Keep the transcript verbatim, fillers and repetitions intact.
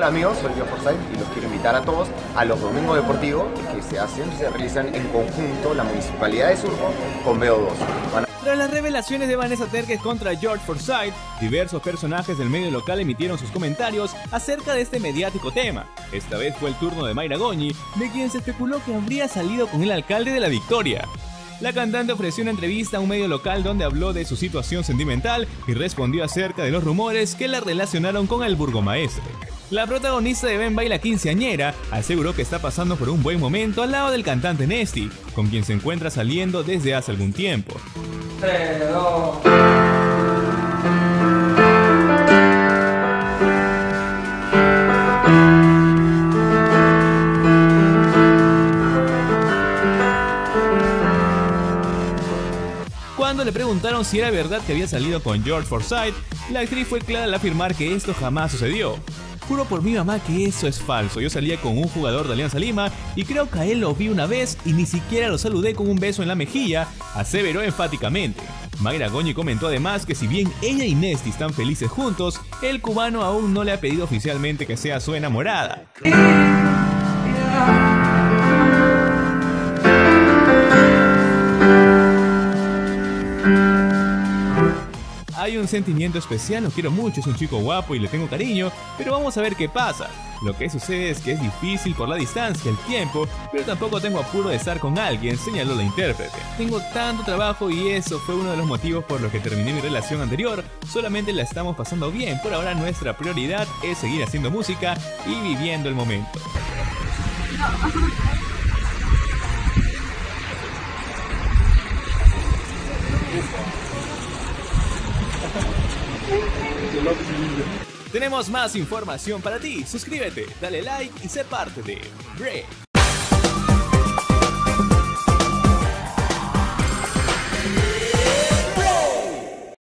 Hola amigos, soy Joe Forsyth y los quiero invitar a todos a los domingos deportivos que se hacen, se realizan en conjunto la Municipalidad de Surco con B O dos. Van a... Tras las revelaciones de Vanessa Terques contra George Forsyth, diversos personajes del medio local emitieron sus comentarios acerca de este mediático tema. Esta vez fue el turno de Mayra Goñi, de quien se especuló que habría salido con el alcalde de La Victoria. La cantante ofreció una entrevista a un medio local donde habló de su situación sentimental y respondió acerca de los rumores que la relacionaron con el burgomaestre. La protagonista de Ven Baila Quinceañera aseguró que está pasando por un buen momento al lado del cantante Nesty, con quien se encuentra saliendo desde hace algún tiempo. tres, dos... Cuando le preguntaron si era verdad que había salido con George Forsyth, la actriz fue clara al afirmar que esto jamás sucedió. Juro por mi mamá que eso es falso, yo salía con un jugador de Alianza Lima y creo que a él lo vi una vez y ni siquiera lo saludé con un beso en la mejilla, aseveró enfáticamente. Mayra Goñi comentó además que si bien ella y Nesty están felices juntos, el cubano aún no le ha pedido oficialmente que sea su enamorada. Hay un sentimiento especial, lo quiero mucho, es un chico guapo y le tengo cariño, pero vamos a ver qué pasa. Lo que sucede es que es difícil por la distancia, el tiempo, pero tampoco tengo apuro de estar con alguien, señaló la intérprete. Tengo tanto trabajo y eso fue uno de los motivos por los que terminé mi relación anterior, solamente la estamos pasando bien, por ahora nuestra prioridad es seguir haciendo música y viviendo el momento. Tenemos más información para ti, suscríbete, dale like y sé parte de Break.